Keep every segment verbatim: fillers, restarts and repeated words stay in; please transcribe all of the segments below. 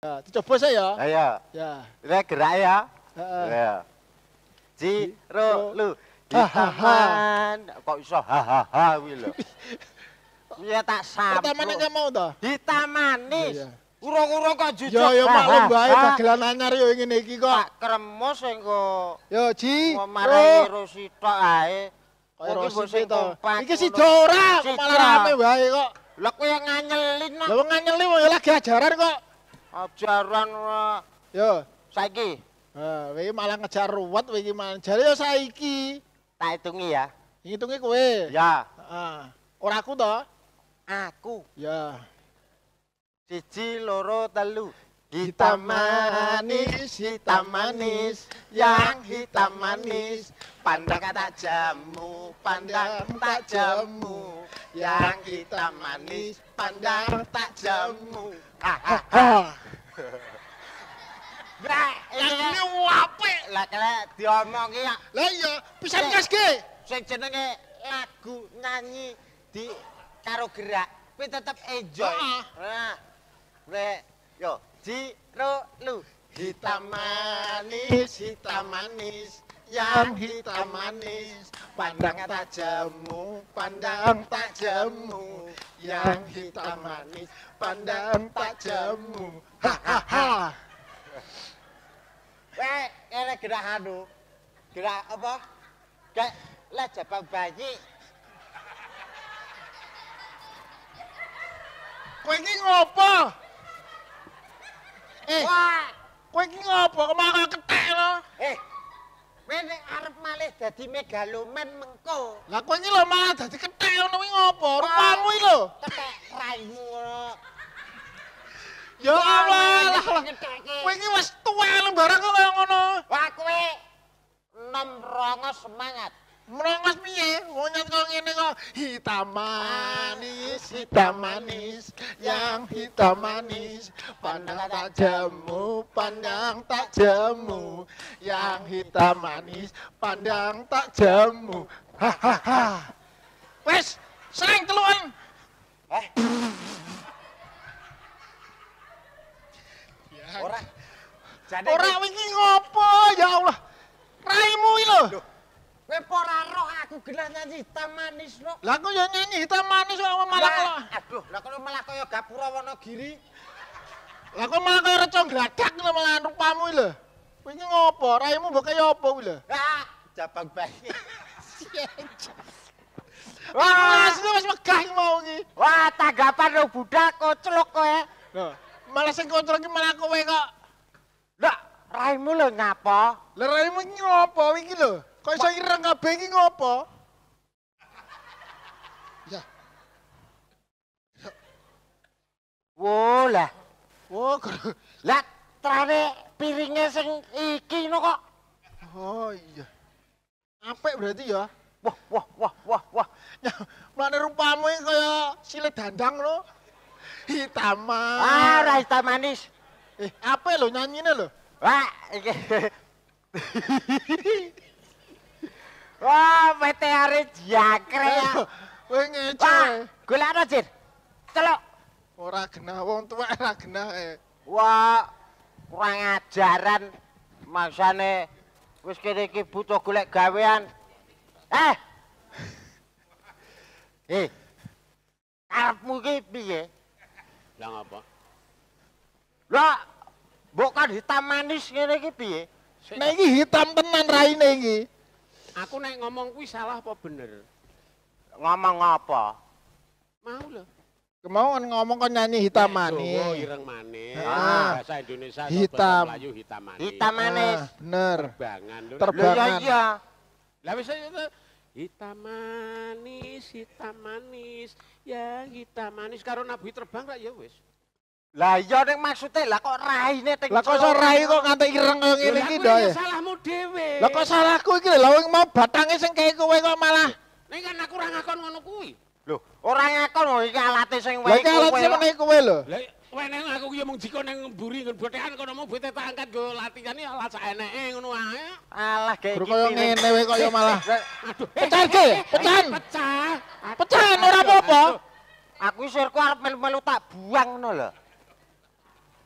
Ya, dicoba saya. Ayo. Ya. Ini gerak ya. Heeh. Ya. Ji, ro, lu. Hitaman. Kok iso hahaha kuwi lho. Ya tak sampo. Pertamanya nggak mau toh? Hitam manis. Iya. Urung-urung kok jujur. Ya ya maklum bae dagelan anyar yo ngene iki kok. Tak kremus engko. Yo Ji. Mau marahi Rosi tok ae. Kaya Iki Rosi bosing to. kompak Iki si ngono. Dora Si malah Dora. rame bae kok. Lah kowe yang nganyelin Lah no. wong nganyeli wong ya lagi ajaran kok. Ajaran uh, Yo. saiki Nah, wingi malah ngejar ruwet wingi malah. Jare yo saiki. tak hitungi ya. Ngitunge kowe. Ya, Heeh. Ora aku to? aku. Ya. Siji, loro, telu. Hitam manis, hitam manis, yang hitam manis. Pandang tak jamu, pandang tak jamu. Yang hitam manis, pandang tak jamu. Ha. Lah, Ini ini apik. lah kene diomongi ya. Lah iya, pisan gaske. Sing jenenge lagu nyanyi di karo gerak, kuwi tetep enjoy. Heeh. Nah, nek yo ji ro lu hitam manis, hitam manis, yang hitam manis, pandang tak jamu, pandang tak jamu, yang hitam manis, pandang tak jamu. Hahaha. Weh, kene gerak anu. Gerak apa? Kayak lah jabang bayi. Kowe iki ngopo? Eh, Wah, kowe iki ngopo? Kemana ketek lo? eh. Kowe nek arep malih dadi megaloman mengko. Lah kowe iki lho malah dadi ketek ngono kuwi ngopo? Rupamu iki lho. Ketek raimu ngono. Ya Allah, lah. Ngetekke. Kowe iki wis tuwa lho barang kok kaya ngono. Wah, kowe nom rongo semangat. Merongos piye? Monyet kok ngene kok hitam manis, hitam manis, yang hitam manis, pandang tak jamu, pandang tak jamu, yang hitam manis, pandang tak jamu. Hahaha. Wes, sering teluan. Eh, ora. Jane Ora wingi ngopo ya Allah. Raimu iki lho. kowe ora roh aku gelah nyanyi hitam manis no. Lah aku ya nyanyi hitam manis kok malah Lah, kok. aduh, lah kono malah kaya Gapura Wonogiri. Lah kok malah kaya reca gladak ngono malah rupamu iki lho. Kowe iki ngopo? Raimu mbok kaya apa kuwi lho? Ah, jabang bayi. Wah, asli wis megah iki mau iki. Wah, tanggapan lo budak koclok kowe. Lho, malah sing kontrol iki malah kowe kok. Lah, raimu lho ngapa? Lah raimu iki ngopo iki lho? Kok iso ireng kabeh iki ngopo? Ya. Wo lah. Oh, kok- Lah, trane piringnya sing iki no kok. oh iya. Apik berarti ya. Wah, wah, wah, wah, wah. Ya, mulane rupamu iki kaya sile dandang lho. Hitam Ah, ora hitam manis. Eh, apik lho nyanyine lho. Wah, iki. Wah, meteore jangkrik ya. Kowe ngece. Wah, golekno, Jin. Celuk. Ora genah wong tuwek ora genah e. Wah, kurang ajaran. Maksane wis kene iki butuh golek gawean. Eh. Eh. Karepmu iki piye? Lah ngapa? Lah, mbok kan hitam manis ngene iki piye? Nek iki hitam tenan raine iki. Aku nek ngomong kuwi salah apa bener? Ngomong apa? Mau lho. Kemauan ngomong kon nyanyi hitam Nek Jawa manis. ireng manis. Ah. Bahasa Indonesia atau Hitam. bahasa Melayu hitam manis. Hitam manis. Ah, bener. Terbangan lho. Ter- Lho ya Bangan. iya. Lah wis itu hitam manis, hitam manis, ya hitam manis karo nabi terbang ra ya wis. Lah iya ning maksude lah kok raine teng. Lah kok iso rai kok nganti ireng kaya ngene iki Lah ndo kuwi ya. ya salahmu dhewe. Lah kok salahku iki lho, wong mau batange sing kaya kowe kok malah. Nek kan aku ora ngakon ngono kuwi. Lho, ora ngakon lho iki alate sing Lah wae iki alat sing meneh kowe lho. Lah kowe nek aku ki mung jiko ning mburi nggon bothekan kono mau bete tak angkat go latihan ya alat saeneke ngono ae. Alah ge Bro iki. kaya piring. ngene wae kaya malah. Aduh, Pecahan ge, pecahan. Pecah. Pecahan ora apa-apa. Aku sirku arep melu-melu tak buang ngono lho.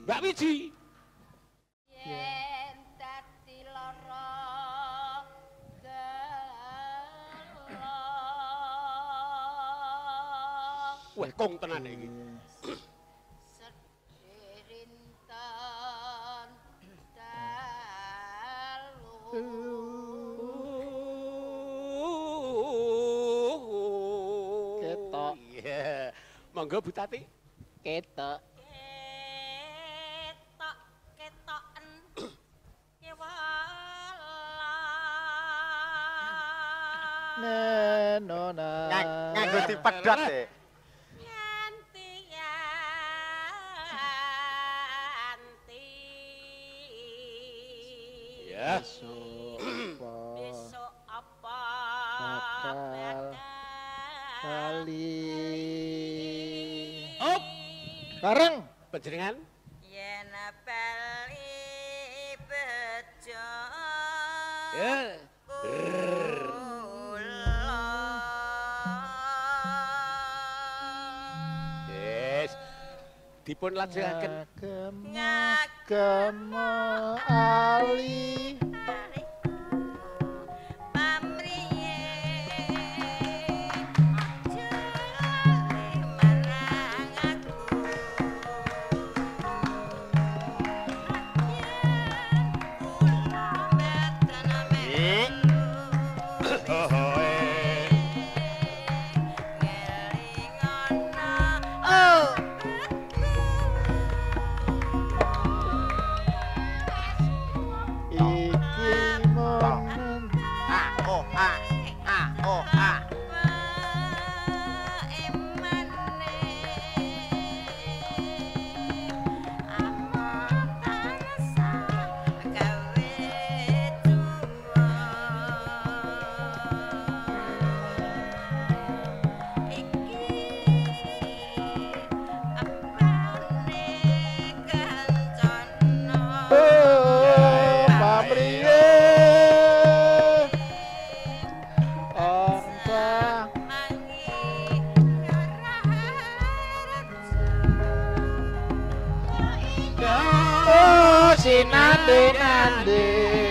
Mbak Wiji. Yen dadi lara gelo. Wah, kong tenan iki. Sedirinten dalu. Ketok. Iya. Monggo Bu Tati. Ketok. Ketok ketoken kewalan. Nenona. Nganggo dipedhot e. Nganti yanti. Ya. Sopo Besok apa bakal kali. Op. Bareng. Panjenengan Yen bali bejo. ya. Yes. Dipun lajengaken Ngagem ali. Iki momen Ah, oh, ah, ah, oh, ah. oh, pamriye. Ongsa oh sinande nande.